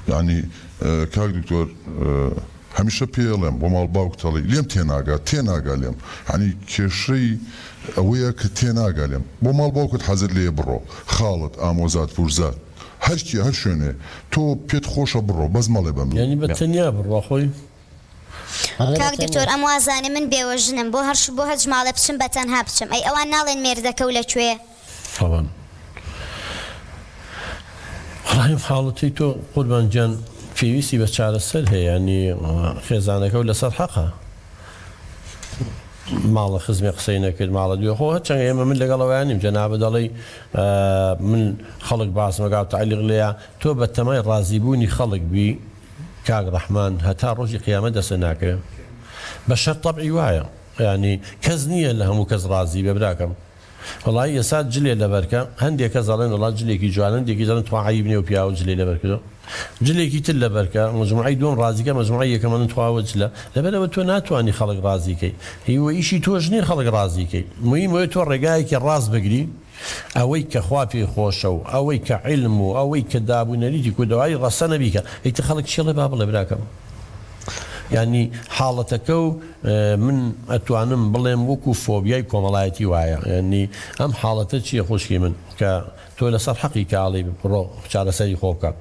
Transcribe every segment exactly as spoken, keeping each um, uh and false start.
يعني كاك دكتور هەمیشە پێڵێم بۆ ماڵ باوکتەڵی لێم تێناگات تێناگا لێم ینی کێشەی ئەوەیە کە تێناگا لێم بۆ ماڵ باوکت حەزت لێ بڕۆ خاڵت ئامۆزات پورزات هەرکی هەر شوێنێ تۆ پێت خۆشە بڕۆ بەس مەڵێ بەم ینی بە تەنیا بڕۆ خۆی کاک دکتۆر ئەم وازانێ من بێوەژنم بۆ هەرش بۆ هەرج ماڵێ بچم بە تەنها بچم ئەی ئەوان ناڵێن مێردەکە و لەکوێ طبعا ڕایم حاڵەتی تۆ قوربانجان پێویستی بە چارەسەر هەیە ینی خێزانەکە و لەسەر حەقە ماڵە خزمێ قسەی نەکرد ماڵە دوێ خۆ هەرچەنگ ئێمە من لەگەڵەوەیان نیم جەنابە دەڵێ من خەڵک باسمەگات تعلیق لێیە تۆ بە تەمای ڕازیبوونی خەڵک بی کاک ڕەحمان هەتا ڕۆژی قیامەت دەسە ناکەوێت بە شەر تەبعی وایە ینی کەس نییە لە هەموو کەس ڕازی بێ براکەم وڵی ئێستا جلێ لەبەرکە هەندێک کە زەڵێن وڵات جلێکی جوان هەندێکی زەڵن تو عیب نیە و پیاوە جلێ لەبەرکردەوە جلێکی تر لەبەرکە مجموعی دوم ڕازیکە مجموعی یەکەمەن تواوە جلە لەبەرەوە تۆ ناتوانانی خەڵک ڕازیکەی هیوە ئیشی تۆش نیە خەڵک ڕازیکەی مهمەوەی تۆ ڕێگایەکی ڕاست بگری ئەوەی کە خوا پێی خۆشە و ئەوەی کە عیلم و ئەوەی کە دابوونەریتی کودەوای ڕەسە نەبیکە ئەیتر خەڵک چێڵێ با بڵێ براکەم ینی حاڵەتەکە و من ئەتوانم بڵێم وەکو فۆبیای کۆمەڵایەتی وایە ینی ئەم حاڵەتە چییە خۆشکی من کە تۆ لەسەر حەقی کاڵی بڕۆ چارەسەری خۆ بکە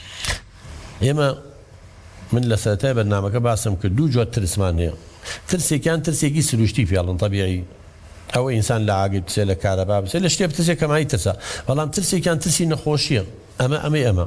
ئێمە من لە سەرەتای بەرنامەکە باسم کرد دوو جۆر ترسمان هەیە ترسێکیان ترسێکی سروشتی پێڵن تەبیعی ئەوە ئینسان لە ئاگری بچێت لە کارەبا بچێت لە شتێ بترسێک کەمایی ترسە بەڵام ترسێکیان ترسی نەخۆشیە ئەمە ئەمەی ئەمە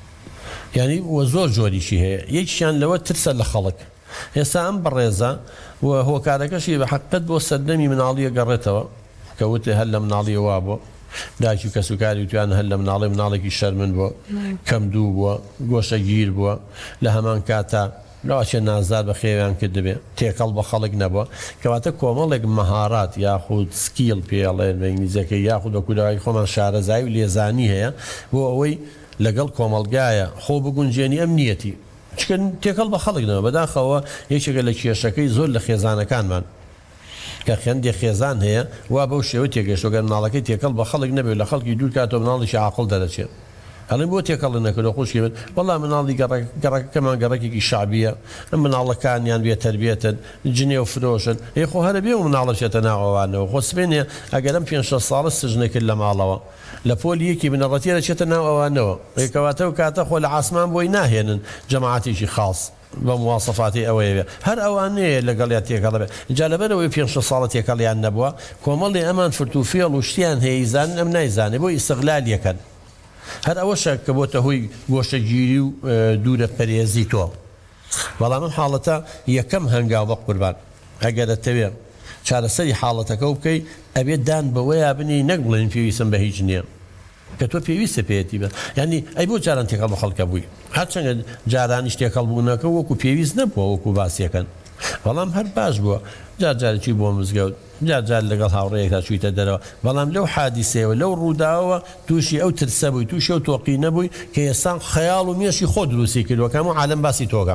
ینی وە زۆر جۆریشی هەیە یەکیان لەوە ترسە لە خەڵک ئێستا ئەم بەڕێزە و هۆکارەکەشی بە حەقیقەت بۆ سەردەمی مناڵیە گەڕێتەوە کە وتێ هەر لە مناڵیە وا بووە داکی و کەسوکاری وتیان هەر لە مناڵی مناڵێکی شەرمن بووە کەم دوو بووە گۆشە گیر بووە لە هەمان کاتە لەواچێ نازار بە خێویان کرد دەبێ تێکەڵ بە خەڵک نەبووە کەواتە کۆمەڵێک مەهارات یاخود سکیل پێڵێن بە ئینگلیزیەکەی یاخود وە کودەوای خۆمان شارەزایی و لێزانی هەیە بۆ ئەوەی لەگەڵ کۆمەڵگایە خۆ بگونجێنی ئەم نیەتی چکن تێکەڵ بە خەڵکنەوە بەداخەوە یەکێکە لە کێشەکەی زۆر لە خێزانەکانمان کە خێندێ خێزان هەیە وا بەو شێوە تێگەشتۆگەر مناڵەکەی تێکەڵ بە خەڵک نەبێت لە خەڵکی دوور کاتەوە مناڵیشی عاقڵ دەرەچێت هەڵێن بۆ تێکەڵ نەکردەوە خۆشکی بن وەڵام مناڵی گەڕەکەمان گەڕێکێکی شعبیە ئەم مناڵەکانیان بێ تەربیەتن جنێ و فرۆشن هێ خۆ هەرە بێ و مناڵە بچێتە ناوەوانەوە خۆ سبێنێ ئەگەرم پێنج شەش ساڵە سژنێکرد لە ماڵەوە لە پۆلی یەکی بنەڕەتیە دەچێتە ناو ئەوانەوە ڕێکەواتە و کاتە خۆ لە عاسمان بۆی ناهێنن جەماعەتێکی خاص بە مواصفاتی ئەوەیە هەر ئەوانەیە لەگەڵیان تێکەڵ بێ جا لەبەرەوەی پێنج شەش ساڵە تێکەڵیان نەبووە کۆمەڵی ئەمان فرتوفێڵ و شتیان هەیە زانن ئەم نایزانێ بۆ ئیستیغلال یەکەن هەر ئەوەشە کە بۆتە هۆی گۆشەگیری و دوورە پەرێزی تۆ بەڵام ئەم حاڵەتە یەکەم هەنگاو بە قوربان ئەگەر دەتەوێت چارەسەری حاڵەتەکە بکەی ئەبێت دان بەوەیە بنی نەک بڵێن پێویستم بە هیچ نییە کە تۆ پێویستە پێێتی بە ینی ئەی بۆ جاران تێکەڵ بە خەڵکە بووی هەرچەندە جارانیش تێکەڵ بوونەکە وەکو پێویست نەبووە وەکو باسیەکەن بەڵام هەر باش بووە جار جارێکی بۆ مزگەوت جار جار لەگەڵ هاوڕێیەکدا چوویتە دەرەوە بەڵام لەو حادیسەوە لەو ڕووداوە تووشی ئەو ترسە بووی تووشی ئەو تۆقی نەبووی کە ئێستا خەیاڵ و مێشی خۆ دروستی کردوەکەم و عالەم باسی تۆگە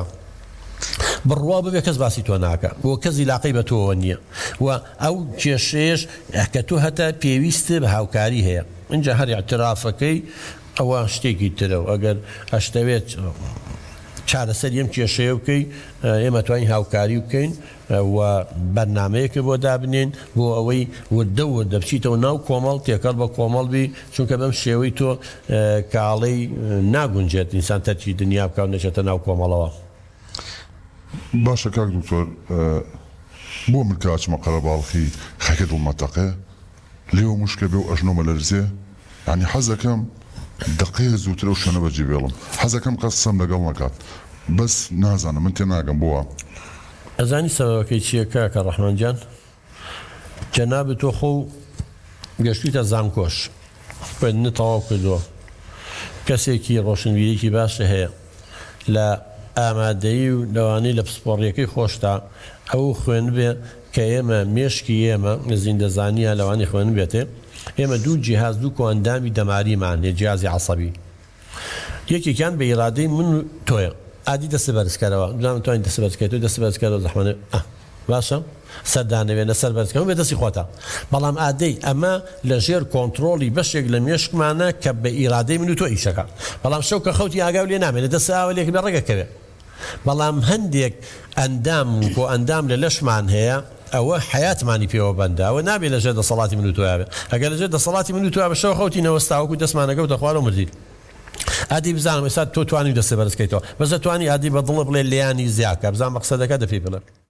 بڕوا ببێ کەس باسی تۆ ناکە بۆ کەس عیلاقەی بە تۆوە نییە و ئەو کێشەیەش کە تۆ هەتا پێویستە بە هاوکاری هەیە اینجا هەر اعترافەکەی ئەوە شتێکی ترەوە ئەگەر هەشتەوێت چارەسەر ئەم کێشەیە بکەی ئێمە توانین هاوکاری بکەین و بەرنامەیەکە بۆ دابنێن بۆ ئەوەی وردە وردە بچیتەوە ناو کۆمەڵ تێکەڵ بە کۆمەڵ بی چونکە بەم شێوەی تۆ کاڵەی ناگونجێت ئینسان تەرکی دنیا بکە و نەچێتە ناو کۆمەڵەوە باشە کاک دکتۆر بۆ من کە ئاچمە قەرەباڵغی خەکە دڵمەتەقێ لێوە موشکە بێ و ئەژنۆمە لەرزێ یعنی حەزەکەم دقەیە زووترە و شوێنە بەجێ بێڵم حەزەکەم قەسەم لەگەڵ نەکات بەس نازانم من تێ ناگەم بۆوە ئەزانی سەبەبەکەی چییە کاکە ڕەحمانجان جەنابەت تۆ خۆ گەشتویتە زانکۆش خوێندنت تەواو کردووە کەسێکی ڕۆشنبیریی باشە هەیە لە ئامادەیی و لەوانەی لە پسپۆڕیەکەی خۆشتا ئەو خوێن بێ کە ئێمە مێشکی ئێمە زیندەزانیە لەوانی خوێن بێتێ ئێمە دوو جیهاز دوو کۆئەندامی دەماریمان هەیە جیهازی عەسەبی یەکێکیان بە ئیرادەی من و تۆیە عادی دەستە بەرزکەرەوە دوام توانین دەستە بەرزکەیت و دەستە بەرزکەرەوە زەحمەنێ باشە سەردانەوێنە سەر بەرزکەم بێ دەستی خۆتە بەڵام ئادەی ئەمە لە ژێر کۆنتترۆلی بەشێک لە مێشکمانە کە بە ئیرادەی من و تۆ ئیشەکە بەڵام شەو کە خەوتی ئاگاو لێ نامێنێت دەست ئاولێک بە ڕێگەکەوێت بەڵام هەندێک ئەندام و ئەندام لە لەشمان هەیە ئەوە حیاتمانی پێوە بەنداوە نابێت لە ژێر دەسەڵاتی من و تۆیاوێت ئەگەر لە ژێر دەسەڵاتی من و تۆ بە شەو خەوتی نەوەستاوەکو دەستمانەکەوت دەخوارە مردید ئادی بزانم ئێستا تۆ توانی دەستێ بەرزکەیتەوە بەزە توانی ئادی بە دڵ بڵێ لیانی زیاکە بزان مەقسەدەکە دەپی بڵێ